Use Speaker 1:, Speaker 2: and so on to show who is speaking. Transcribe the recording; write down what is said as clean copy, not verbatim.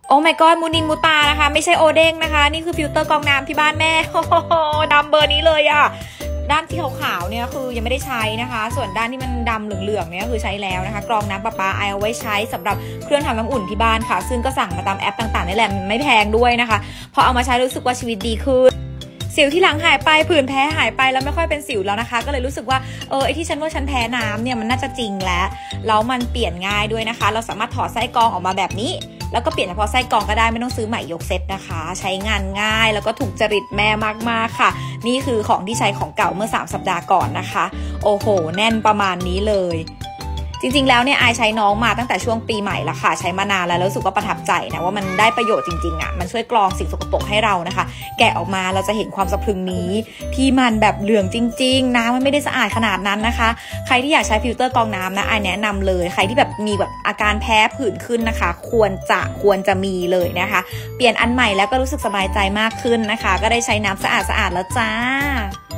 Speaker 1: โอ้ my god มูนินมูตานะคะไม่ใช่โอเด้งนะคะนี่คือฟิลเตอร์กรองน้ำที่บ้านแม่โอ้โหดำเบอร์นี้เลยอะด้านที่ขาวๆเนี่ยคือยังไม่ได้ใช้นะคะส่วนด้านที่มันดำเหลืองๆเนี่ยคือใช้แล้วนะคะกรองน้ำประปาเอาไว้ใช้สำหรับเครื่องทำน้ำอุ่นที่บ้านค่ะซึ่งก็สั่งมาตามแอปต่างๆนี่แหละไม่แพงด้วยนะคะพอเอามาใช้รู้สึกว่าชีวิตดีขึ้นสิวที่หลังหายไปผื่นแพ้หายไปแล้วไม่ค่อยเป็นสิวแล้วนะคะก็เลยรู้สึกว่าไอที่ฉันว่าฉันแพ้น้ำเนี่ยมันน่าจะจริงแล้วมันเปลี่ยนง่ายด้วยนะคะเราสามารถถอดไส้กรองออกมาแบบนี้แล้วก็เปลี่ยนเฉพาะไส้กรองก็ได้ไม่ต้องซื้อใหม่ยกเซตนะคะใช้งานง่ายแล้วก็ถูกจริตแม่มากๆค่ะนี่คือของที่ใช้ของเก่าเมื่อ3 สัปดาห์ก่อนนะคะโอ้โหแน่นประมาณนี้เลยจริงๆแล้วเนี่ยไอใช้น้องมาตั้งแต่ช่วงปีใหม่ละค่ะใช้มานานแล้วรู้สึกว่าประทับใจนะว่ามันได้ประโยชน์จริงๆอ่ะมันช่วยกรองสิ่งสกปรกให้เรานะคะแกะออกมาเราจะเห็นความสะพรึงนี้ที่มันแบบเหลืองจริงๆน้ำมันไม่ได้สะอาดขนาดนั้นนะคะใครที่อยากใช้ฟิลเตอร์กรองน้ำนะไอแนะนำเลยใครที่แบบมีแบบอาการแพ้ผื่นขึ้นนะคะควรจะมีเลยนะคะเปลี่ยนอันใหม่แล้วก็รู้สึกสบายใจมากขึ้นนะคะก็ได้ใช้น้ำสะอาดแล้วจ้า